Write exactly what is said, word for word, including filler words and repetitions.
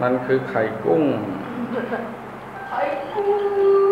นั่นคือไข่กุ้งไข่กุ้ง